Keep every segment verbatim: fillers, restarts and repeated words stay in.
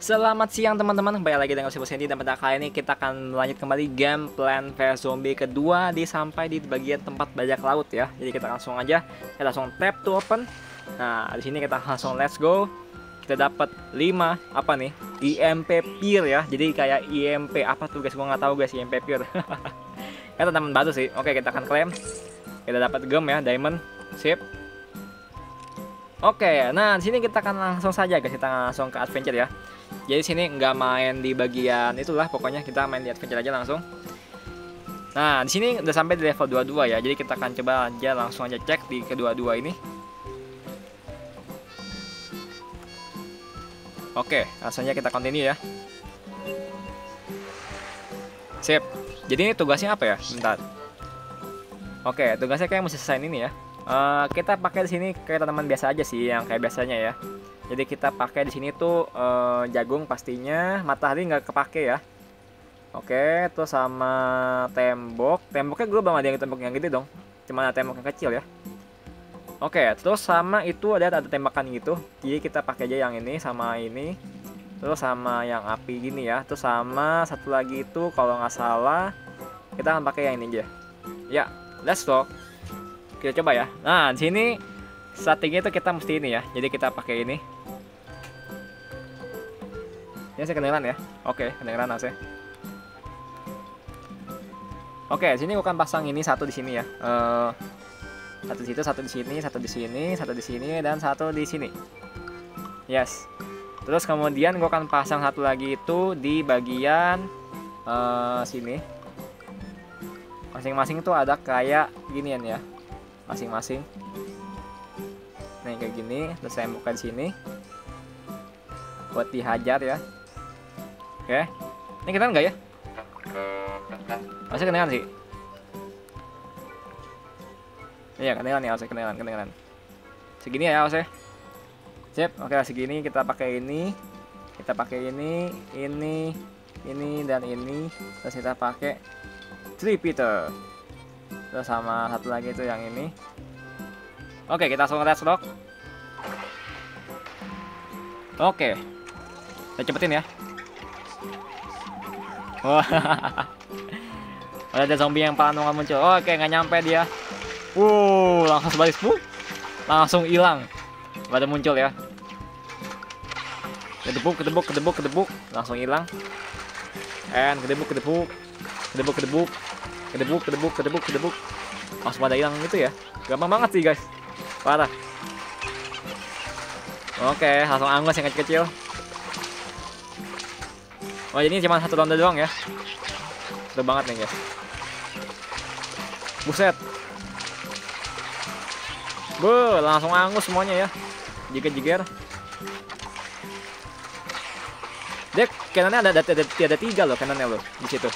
Selamat siang teman-teman, kembali lagi dengan Sibuk Sandy. Dan pada kali ini kita akan melanjut kembali game Plants vs Zombie kedua di sampai di bagian tempat bajak laut ya. Jadi kita langsung aja, kita langsung tap to open. Nah di sini kita langsung let's go. Kita dapat lima apa nih? I M P Peer ya. Jadi kayak I M P apa tuh guys? Gua nggak tahu guys I M P Peer. Kita teman baru sih. Oke kita akan klaim. Kita dapat gem ya, diamond, sip. Oke, nah di sini kita akan langsung saja guys, kita langsung ke adventure ya. Jadi sini nggak main di bagian itulah, pokoknya kita main di adventure aja langsung. Nah di sini udah sampai di level dua puluh dua ya, jadi kita akan coba aja langsung aja cek di kedua-dua ini. Oke, langsung aja kita continue ya. Sip. Jadi ini tugasnya apa ya? Bentar. Oke, tugasnya kayak mesti selesai ini ya. Uh, kita pakai di sini kayak tanaman biasa aja sih, yang kayak biasanya ya. Jadi kita pakai di sini tuh uh, jagung pastinya, matahari nggak kepake ya. Oke, terus sama tembok. Temboknya gue belum ada yang tembok yang gede dong, cuma ada tembok yang kecil ya. Oke, terus sama itu ada ada tembakan gitu. Jadi kita pakai aja yang ini sama ini. Terus sama yang api gini ya. Terus sama satu lagi itu kalau nggak salah kita akan pakai yang ini aja. Ya, let's go. Kita coba ya. Nah, di sini strategi itu kita mesti ini ya. Jadi kita pakai ini. Ini saya kedengeran ya. Oke, kedengeran A C. Oke, di sini gua akan pasang ini satu di sini ya. Uh, satu di situ, satu di sini, satu di sini, satu di sini, dan satu di sini. Yes. Terus kemudian gua akan pasang satu lagi itu di bagian uh, sini. Masing-masing tuh ada kayak ginian ya. Masing-masing. Nih kayak gini, terus saya buka di sini buat dihajar ya. Oke, ini kedengeran nggak ya? Masih kedengeran sih. Iya kedengeran ya, harusnya kedengeran, kedengeran. Segini ya harusnya. Sip, oke segini kita pakai ini, kita pakai ini, ini, ini dan ini, terus kita pakai three Peter. Terus sama satu lagi itu yang ini. Oke, kita langsung red rock. Oke. Kita cepetin ya. Wah. Ada zombie yang paling muncul. Oke, nggak nyampe dia. Wow, langsung sebalik. Uh, langsung hilang. Pada muncul ya. Kedebuk, kedebuk, kedebuk, kedebuk. Langsung hilang. And kedebuk, kedebuk. Kedebuk, kedebuk. Kedebuk, kedebuk, kedebuk, kedebuk. Langsung pada hilang gitu ya. Gampang banget sih guys. Parah. Oke, langsung angus yang kecil-kecil. Oh, jadi ini cuma satu ronde doang ya. Seru banget nih guys. Buset. Be, langsung angus semuanya ya. Jiger-jiger. Dek, kanannya ada ada, ada, ada tiga loh kanannya loh di situ.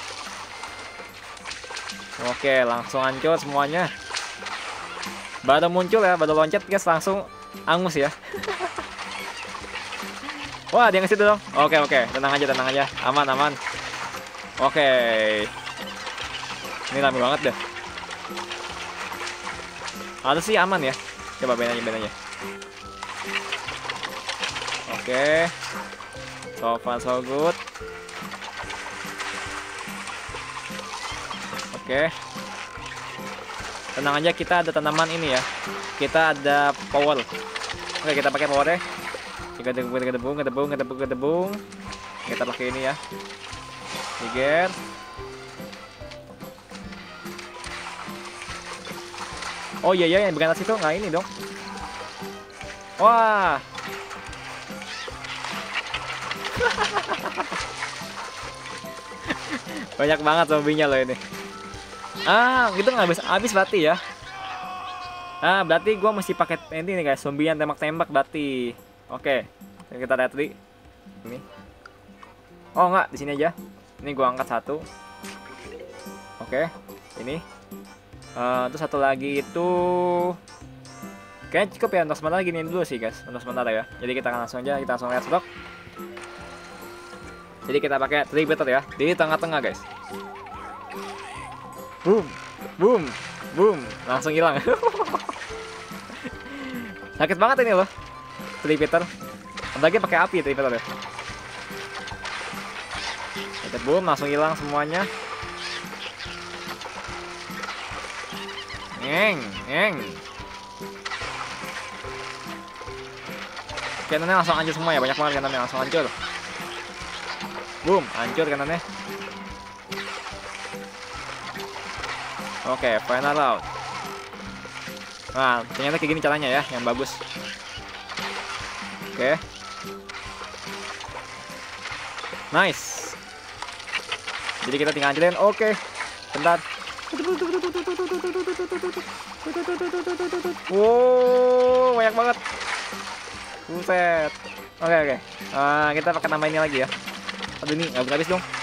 Oke, langsung hancur semuanya. Baru muncul ya, baru loncat guys langsung angus ya. Wah, dia nge-situ dong. Oke, oke, tenang aja, tenang aja. Aman, aman. Oke. Ini rame banget deh. Harus sih aman ya. Coba bedanya, bedanya. Oke. So far so good. Oke. Tenang aja, kita ada tanaman ini ya. Kita ada power. Oke, kita pakai powernya. Kita kedebung, kedebung, kedebung, kedebung, kedebung. Kita pakai ini ya. Tiger. Oh iya iya, yang bagian atas itu nggak ini dong. Wah. Banyak banget zombinya loh ini. Ah, gitu nggak habis habis berarti ya. Ah, berarti gua mesti pakai ini nih guys, zombie yang tembak-tembak berarti. Oke, kita lihat di ini. Oh enggak, di sini aja. Ini gua angkat satu. Oke, ini. Uh, terus satu lagi itu kayaknya cukup ya untuk sementara, gini dulu sih guys, untuk sementara ya. Jadi kita langsung aja, kita langsung lihat stok. Jadi kita pakai three Peter ya di tengah-tengah guys. Boom, boom, boom, langsung hilang. Sakit banget ini loh, three Peter. Apalagi pakai api three Peter ya. Boom, langsung hilang semuanya. Ngeng, ngeng. Kanannya langsung hancur semua ya, banyak banget kanannya langsung hancur. Boom, hancur kanannya. Oke, final round. Nah, ternyata kayak gini caranya ya, yang bagus. Oke. Nice. Jadi kita tinggal hancurin. Oke. Bentar. Wow, banyak banget. Buset. Oke, oke. Uh, kita pakai nama ini lagi ya. Aduh, ini nggak habis dong.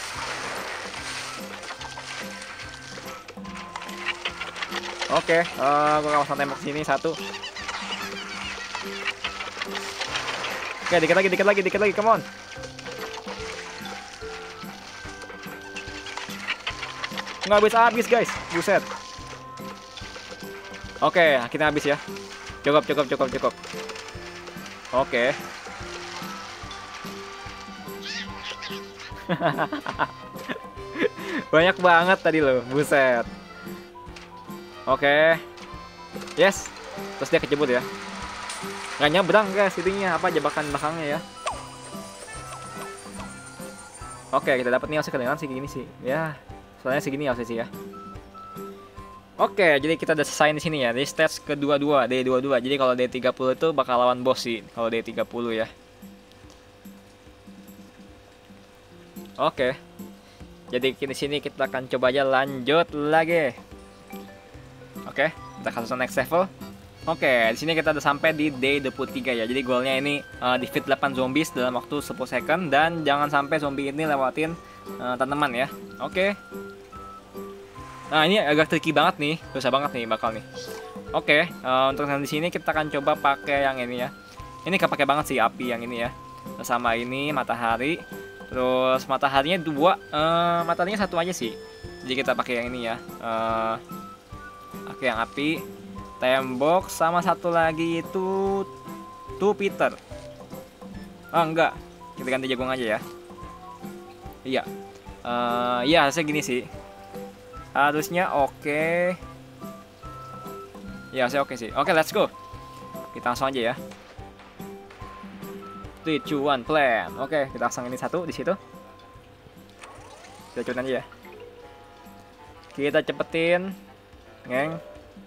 Oke, uh, gue kawasan tembok sini satu. Oke, dikit lagi, dikit lagi, dikit lagi, come on. Nggak habis-habis guys, buset. Oke, akhirnya habis ya. Cukup, cukup, cukup, cukup. Oke. Banyak banget tadi loh, buset. Oke. Yes. Terus dia kejebut ya. Nggak nyebrang guys, itunya apa jebakan belakangnya ya. Oke, kita dapat nih harusnya kedengeran sih gini sih. Ya, soalnya segini harusnya sih ya. Oke, jadi kita udah selesai di sini ya. Di stage kedua dua, D dua puluh dua. Jadi kalau D tiga puluh itu bakal lawan boss sih kalau D tiga puluh ya. Oke. Jadi di sini kita akan coba aja lanjut lagi. Oke, kita kasus next level. Oke, di sini kita udah sampai di D dua puluh tiga ya. Jadi goalnya ini uh, defeat delapan zombies dalam waktu sepuluh second dan jangan sampai zombie ini lewatin uh, tanaman ya. Oke. Nah, ini agak tricky banget nih, susah banget nih bakal nih. Oke, uh, untuk yang di sini kita akan coba pakai yang ini ya. Ini kepake banget sih api yang ini ya. Sama ini matahari. Terus mataharinya dua, uh, mataharinya satu aja sih. Jadi kita pakai yang ini ya. Uh, Oke, yang api, tembok, sama satu lagi itu tuh Peter. Oh enggak, kita ganti jagung aja ya. Iya, uh, iya harusnya gini sih. Harusnya oke. Ya, saya oke sih. Oke, let's go. Kita langsung aja ya. three, two, one, plan. Oke, kita pasang ini satu di situ. Kita coba aja ya. Kita cepetin. Ngeng.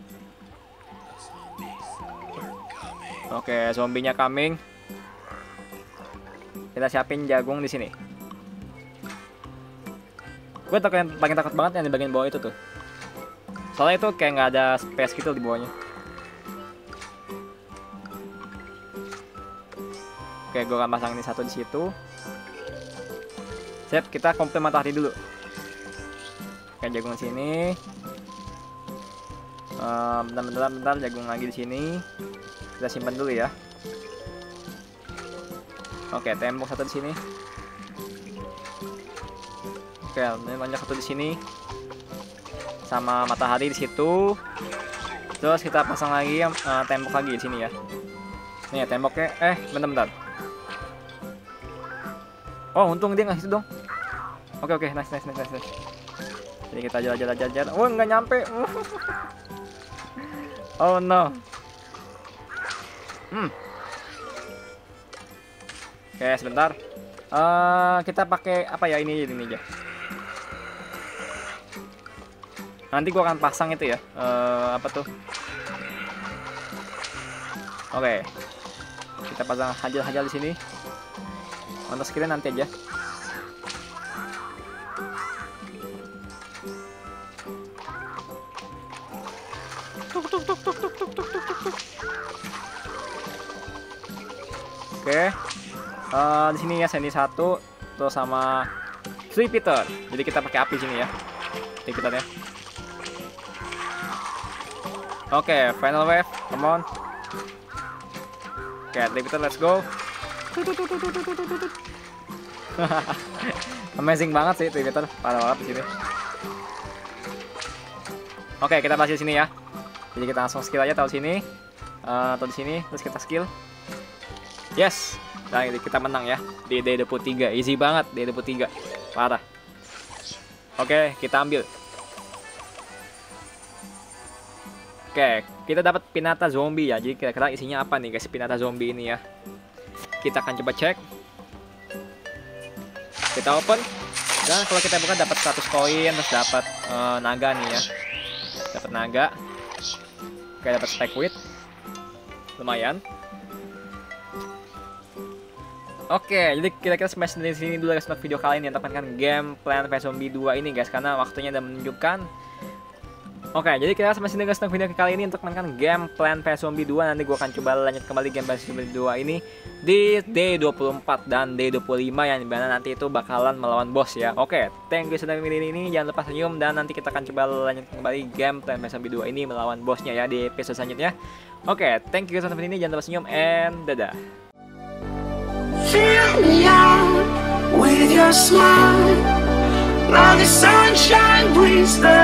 Oke, zombinya coming. Kita siapin jagung di sini. Gue tuh paling, paling takut banget yang di bagian bawah itu tuh. Soalnya itu kayak nggak ada space gitu di bawahnya. Oke, gue akan pasang ini satu di situ. Siap, kita komplain matahari dulu. Oke, jagung di sini. Uh, bentar, bentar, bentar, jagung lagi di sini. Kita simpan dulu ya. Oke, tembok satu di sini. Oke, ini banyak satu di sini. Sama matahari di situ. Terus kita pasang lagi uh, tembok lagi di sini ya. Nih ya, temboknya. Eh, bentar, bentar. Oh, untung dia nggak situ dong. Oke, oke, nice, nice, nice, nice. Jadi kita jalan, jalan, jalan, jalan. Oh, nggak nyampe. Oh no. Hmm. Oke, sebentar. Uh, kita pakai apa ya, ini ini aja. Nanti gua akan pasang itu ya. Uh, apa tuh? Oke. Kita pasang hajal-hajal di sini. Untuk skillnya nanti aja. Oke, uh, di sini ya Sandy satu, terus sama Three Peter. Jadi kita pakai api sini ya, Three Peter ya. Oke, final wave, come on. Oke, Three Peter, let's go. Amazing banget sih Three Peter, parah banget di sini. Oke, kita bahas di sini ya. Jadi kita langsung skill aja tahu sini, uh, atau di sini, terus kita skill. Yes, nah ini kita menang ya di D dua puluh tiga, easy banget D dua puluh tiga. Parah. Oke, kita ambil. Oke, kita dapat pinata zombie ya. Jadi kira-kira isinya apa nih guys, pinata zombie ini ya. Kita akan coba cek. Kita open. Dan kalau kita buka dapat seratus koin, terus dapat uh, naga nih ya. Dapat naga. Oke, dapat spike wheat. Lumayan. Oke, jadi kira-kira sampai di sini dulu guys untuk video kali ini untuk menekan game Plants vs Zombie dua ini guys, karena waktunya udah menunjukkan. Oke, jadi kita sampai sini guys untuk video kali ini untuk menekan game Plants vs Zombie dua. Nanti gue akan coba lanjut kembali game Plants vs Zombie dua ini di day dua puluh empat dan day dua puluh lima yang dimana nanti itu bakalan melawan boss ya. Oke, thank you sudah nonton ini, jangan lupa senyum dan nanti kita akan coba lanjut kembali game Plants vs Zombie dua ini melawan bossnya ya di episode selanjutnya. Oke, thank you sudah nonton ini, jangan lupa senyum and dadah. Fill me out with your smile. Now the sunshine brings the